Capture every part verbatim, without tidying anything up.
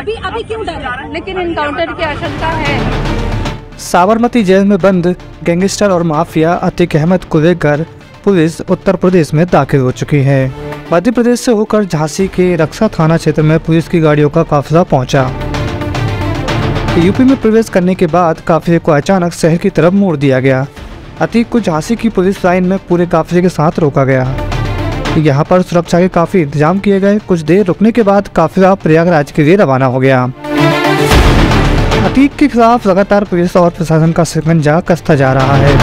अभी अभी क्यों डर रहे हैं? लेकिन इनकाउंटर की आशंका है। साबरमती जेल में बंद गैंगस्टर और माफिया अतीक अहमद को लेकर पुलिस उत्तर प्रदेश में दाखिल हो चुकी है। मध्य प्रदेश से होकर झांसी के रक्षा थाना क्षेत्र में पुलिस की गाड़ियों का काफिला पहुंचा। यूपी में प्रवेश करने के बाद काफिले को अचानक शहर की तरफ मोड़ दिया गया। अतीक को झांसी की पुलिस लाइन में पूरे काफिले के साथ रोका गया। यहाँ पर सुरक्षा के काफी इंतजाम किए गए। कुछ देर रुकने के बाद काफिला प्रयागराज के लिए रवाना हो गया। अतीक के खिलाफ लगातार पुलिस और प्रशासन का शिकंजा कसता जा रहा है।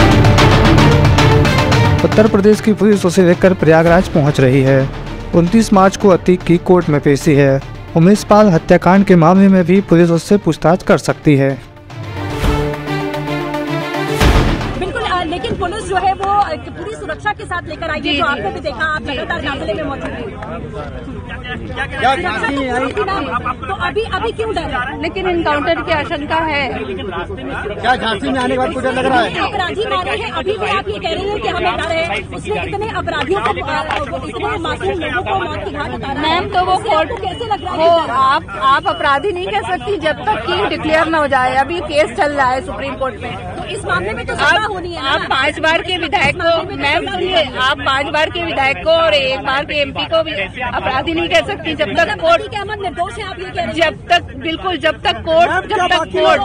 उत्तर प्रदेश की पुलिस उसे लेकर प्रयागराज पहुंच रही है। उनतीस मार्च को अतीक की कोर्ट में पेशी है। उमेश पाल हत्याकांड के मामले में भी पुलिस उससे पूछताछ कर सकती है। लेकिन पुलिस जो है वो पूरी सुरक्षा के साथ लेकर आई है। जो आपने भी देखा, आप लगातार काफिले में मौजूद हैं। तो अभी अभी क्यों डर रहे हैं? लेकिन इनकाउंटर की आशंका है। क्या झांसी में आने के बाद कुछ डर लग रहा है? अपराधी मारे हैं, अभी भी आप ये कह रहे हैं कि हमें डर है। उसने इतने अपराधियों को, इतने मासूम लोगों को मौत की घाट उतारा। मैम तो वो कोर्ट कैसे लग रहा है? है? आप आप अपराधी नहीं कह सकती जब तक कि डिक्लेयर न हो जाए। अभी केस चल रहा है सुप्रीम कोर्ट में। तो इस मामले में तो सजा होनी है। आप पांच बार के विधायक को, मैम सुनिए, आप पांच बार के विधायक को और एक बार के एमपी को भी अपराधी नहीं कह सकती जब तक कोर्ट निर्दोष है। आप ये कह रहे हैं? जब तक बिल्कुल जब तक कोर्ट जब तक कोर्ट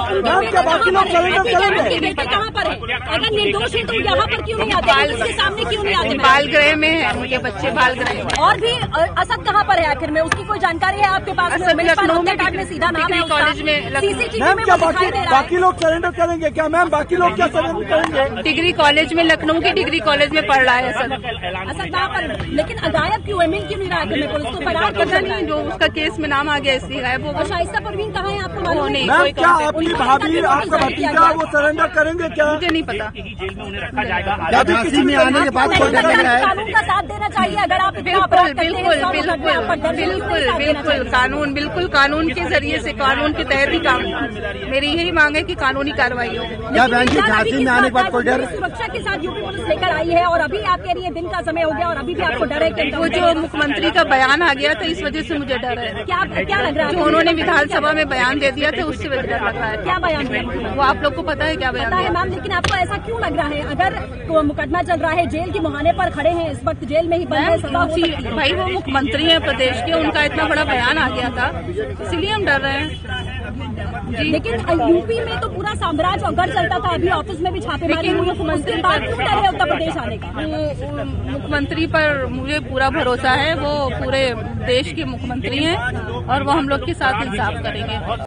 कहाँ पर है? अगर निर्दोष है तो यहाँ पर क्यों नहीं आते? उसके सामने क्यों नहीं आते? बाल गृह में है उनके बच्चे, बाल गृह। और भी असद कहाँ पर है आखिर में? उसकी कोई जानकारी है आपके पास? लखनऊ में सीधा नाम है कॉलेज में। सीसीटीवी में दिखाई दे रहा है। बाकी लोग सरेंडर करेंगे क्या मैम? बाकी लोग क्या सरेंडर करेंगे? डिग्री कॉलेज में, लखनऊ की डिग्री कॉलेज में पढ़ रहा है असद। असद वहाँ पर, लेकिन गायब क्यों है? मिल क्यों नहीं रहा है? पुलिस को फरार पता नहीं, जो उसका केस में नाम आ गया इसलिए गायब हो गया। शाइस्ता परवीन कहाँ है आपको मालूम नहीं? मैम क्या आपकी भाभी, आपका भतीजा वो सरेंडर करेंगे क्या? मुझे नहीं पता। क्या झांसी में आने के बाद कोई डर लग रहा है? कानून का साथ देना चाहिए। अगर आप बिल्कुल बिल्कुल बिल्कुल बिल्कुल बिल्कुल कानून बिल्कुल कानून के जरिए से, कानून के तहत ही काम। मेरी यही मांग है कि कानूनी कार्रवाई हो। क्या बहन जी झांसी में आने के बाद कोई डर? सुरक्षा के साथ यूपी पुलिस लेकर आई है और अभी आप कह रही है दिन का समय हो गया और अभी भी आपको डर है कि वो जो मुख्यमंत्री का बयान आ गया था इस वजह से मुझे डर है। क्या क्या लग रहा है? जो उन्होंने विधानसभा में बयान दे दिया था उससे डर लग रहा है। क्या बयान दिया? वो आप लोग को पता है क्या बयान है मैम? लेकिन आपको ऐसा क्यों लग रहा है? अगर तो मुकदमा चल रहा है, जेल के मुहाने पर खड़े हैं, इस वक्त जेल में ही बंद है, सजा हो सकती है। भाई वो मुख्यमंत्री है प्रदेश के, उनका इतना बड़ा बयान आ गया था, इसीलिए हम डर रहे हैं। लेकिन यूपी में तो पूरा साम्राज्य और गढ़ चलता था। अभी ऑफिस में भी छापेमारी हुई। मुख्यमंत्री बात क्यों कर रहे हैं उत्तर प्रदेश आने का? मुख्यमंत्री पर मुझे पूरा भरोसा है। वो पूरे देश के मुख्यमंत्री हैं और वो हम लोग के साथ इंसाफ करेंगे।